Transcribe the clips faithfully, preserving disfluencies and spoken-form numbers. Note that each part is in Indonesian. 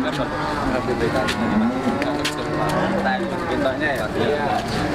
Bintangnya ya. Iya.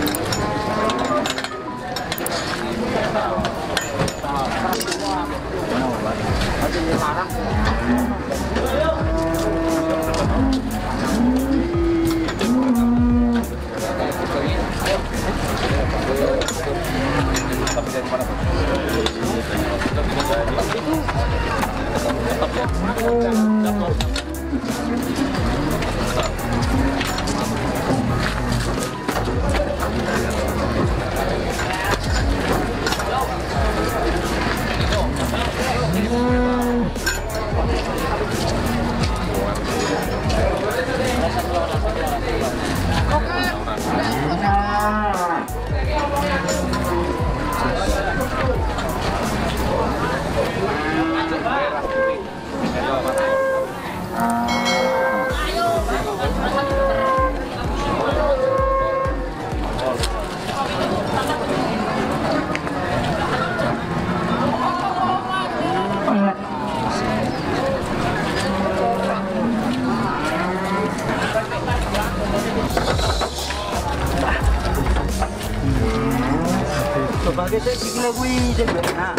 Sebagai saya bikin lagu ini jadi nah.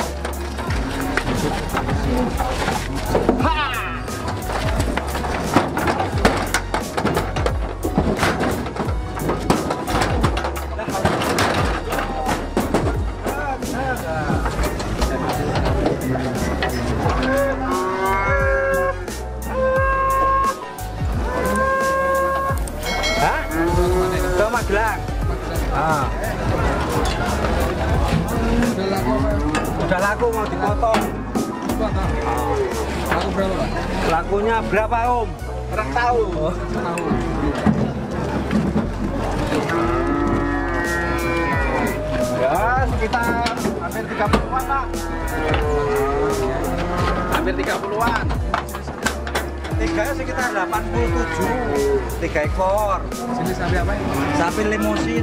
Hah? Ke Magelang. Ah. Udah laku mau dipotong. Laku berapa, Pak? Lakunya berapa, Om? Kurang tahu. Oh, tahu. Ya, sekitar hampir tiga puluhan, Pak. Hampir tiga puluhan. Tiganya sekitar delapan puluh tujuh. Tiga ekor. Sini sapi apa ini? Sapi limusin.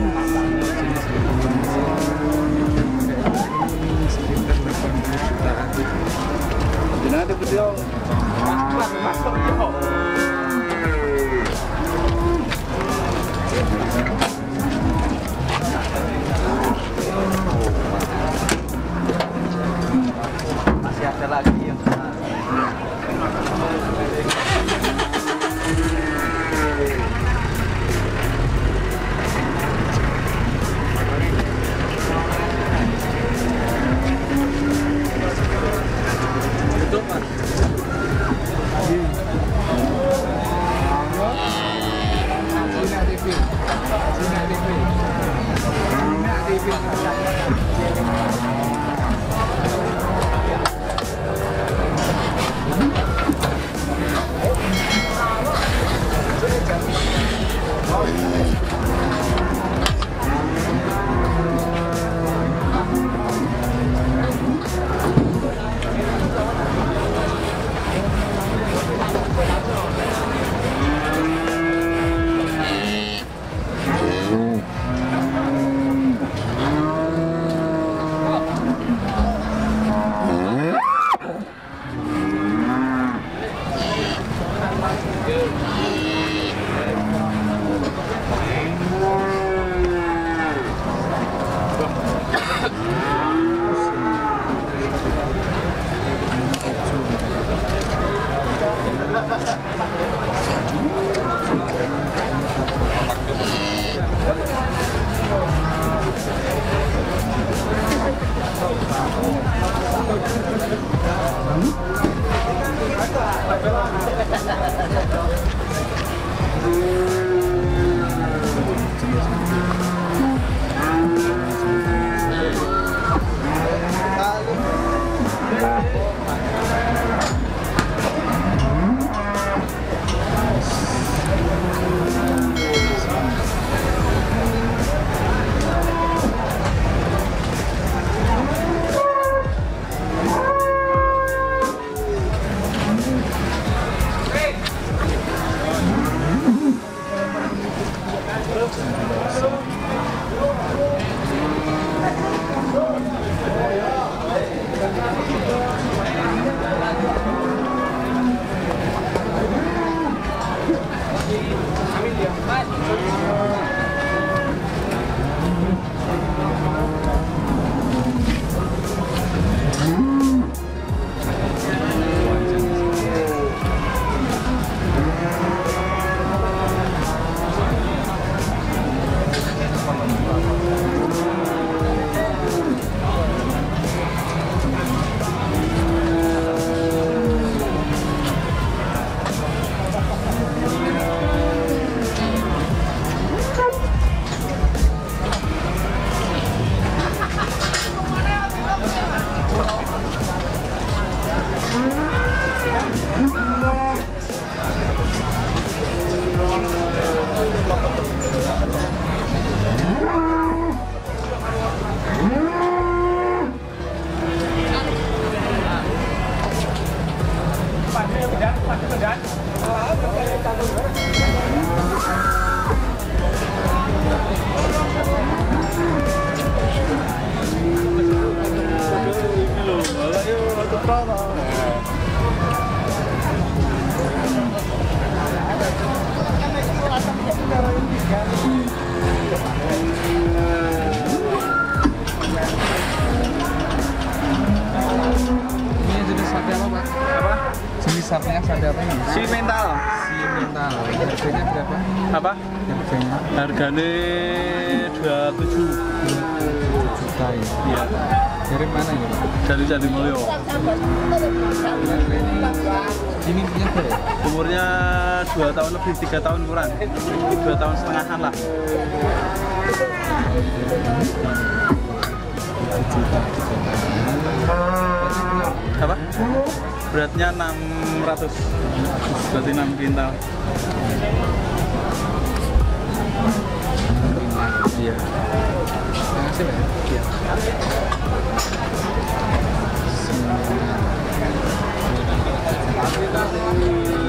Jangan ada video. Mas, mas, mas, masih ada lagi yang Betul, Mas. Cina T V. Cina T V. Cina T V. Ini jenis sate apa, Pak? Apa? Jenis satenya sate apa ini? Simental. Simental. Harganya berapa? Apa? Harganya Harganya dua puluh tujuh juta ya. Iya. Dari mana ini, Pak? Dari Jatimulyo. Ini punya berapa? Umurnya dua tahun lebih, tiga tahun kurang, dua tahun setengahan lah. Apa? Beratnya enam ratus, berarti enam kintal. Iya. Terima kasih, Pak. Iya. Simental.